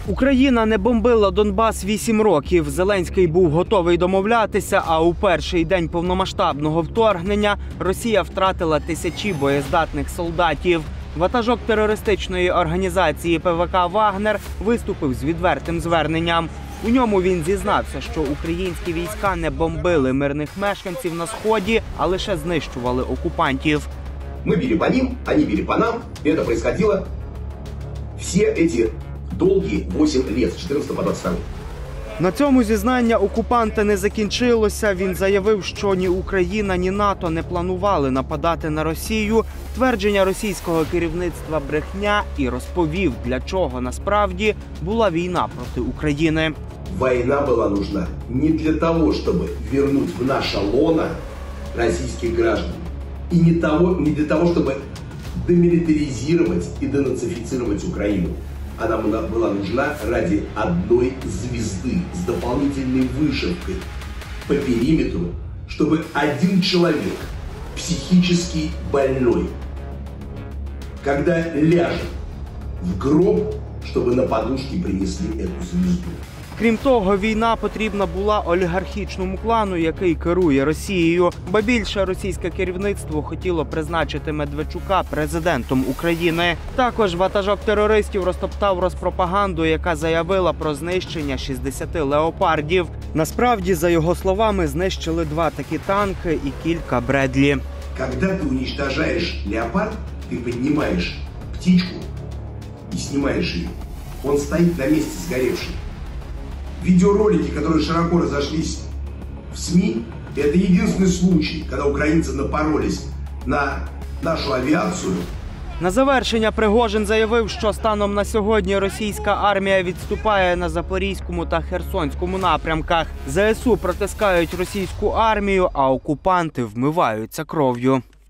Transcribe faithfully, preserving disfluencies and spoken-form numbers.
Україна не бомбила Донбас вісім років. Зеленський був готовий домовлятися, а у перший день повномасштабного вторгнення Росія втратила тисячі боєздатних солдатів. Ватажок терористичної організації Пе Ве Ка «Вагнер» виступив з відвертим зверненням. У ньому він зізнався, що українські війська не бомбили мирних мешканців на Сході, а лише знищували окупантів. Ми били по ним, вони били по нам, і це происходило всі ці довгі вісім років, з чотирнадцятого по двадцять другий. На цьому зізнання окупанта не закінчилося. Він заявив, що ні Україна, ні НАТО не планували нападати на Росію. Твердження російського керівництва – брехня, і розповів, для чого насправді була війна проти України. Війна була нужна не для того, щоб повернути в наше лоно російських граждан, і не, того, не для того, щоб демилитаризувати і денацифицировать Україну. Она была нужна ради одной звезды с дополнительной вышивкой по периметру, чтобы один человек, психически больной, когда ляжет в гроб, чтобы на подушке принесли эту звезду. Крім того, війна потрібна була олігархічному клану, який керує Росією. Ба більше, російське керівництво хотіло призначити Медведчука президентом України. Також ватажок терористів розтоптав розпропаганду, яка заявила про знищення шістдесяти леопардів. Насправді, за його словами, знищили два такі танки і кілька Бредлі. Когда ты уничтожаешь леопард, ты поднимаешь птичку и снимаешь ее. Он стоит на месте сгоревший. Видеоролики, которые широко разошлись в СМИ, это единственный случай, когда украинцы напоролись на нашу авиацию. На завершення Пригожин заявив, що станом на сьогодні російська армія відступає на Запорізькому та Херсонському напрямках. Зе Ес У протискають російську армію, а окупанти вмиваються кров'ю.